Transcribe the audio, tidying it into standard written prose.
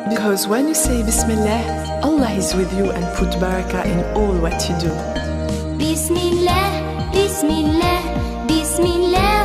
Because when you say bismillah, Allah is with you and put barakah in all what you do. Bismillah, Bismillah, Bismillah.